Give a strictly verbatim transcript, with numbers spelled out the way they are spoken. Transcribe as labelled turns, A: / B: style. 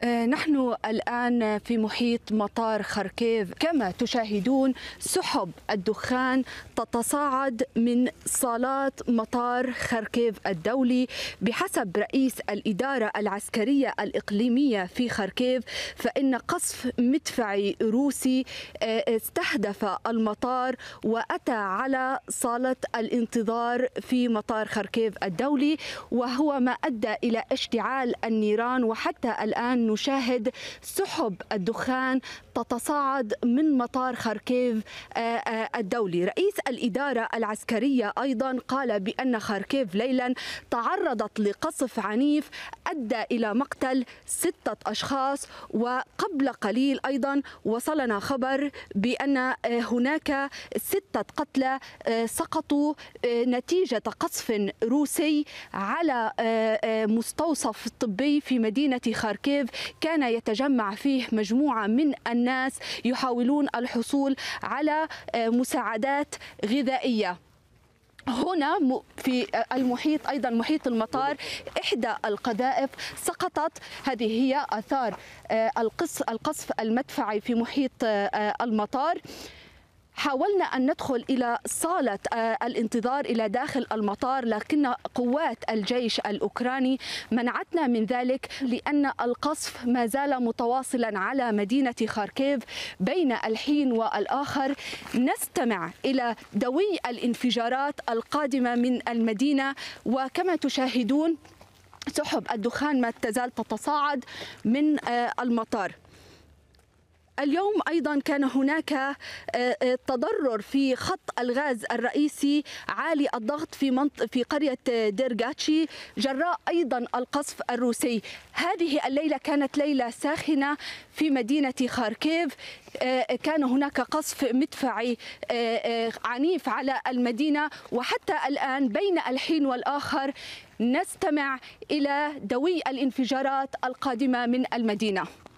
A: آه، نحن الآن في محيط مطار خاركيف. كما تشاهدون سحب الدخان تتصاعد من صالات مطار خاركيف الدولي. بحسب رئيس الإدارة العسكرية الإقليمية في خاركيف، فإن قصف مدفعي روسي آه، استهدف المطار وأتى على صالة الانتظار في مطار خاركيف الدولي، وهو ما أدى إلى اشتعال النيران. وحتى الآن نشاهد سحب الدخان تتصاعد من مطار خاركيف الدولي. رئيس الإدارة العسكرية أيضا قال بأن خاركيف ليلا تعرضت لقصف عنيف أدى إلى مقتل ستة أشخاص. وقبل قليل أيضا وصلنا خبر بأن هناك ستة قتلى سقطوا نتيجة قصف روسي على مستوصف طبي في مدينة خاركيف، كان يتجمع فيه مجموعة من الناس يحاولون الحصول على مساعدات غذائية. هنا في المحيط أيضا محيط المطار إحدى القذائف سقطت. هذه هي آثار القصف المدفعي في محيط المطار. حاولنا أن ندخل إلى صالة الانتظار إلى داخل المطار، لكن قوات الجيش الأوكراني منعتنا من ذلك، لأن القصف ما زال متواصلا على مدينة خاركيف. بين الحين والآخر نستمع إلى دوي الانفجارات القادمة من المدينة، وكما تشاهدون سحب الدخان ما تزال تتصاعد من المطار. اليوم أيضا كان هناك تضرر في خط الغاز الرئيسي عالي الضغط في منطقة في قرية ديرغاتشي جراء أيضا القصف الروسي. هذه الليلة كانت ليلة ساخنة في مدينة خاركيف. كان هناك قصف مدفعي عنيف على المدينة، وحتى الآن بين الحين والآخر نستمع إلى دوي الانفجارات القادمة من المدينة.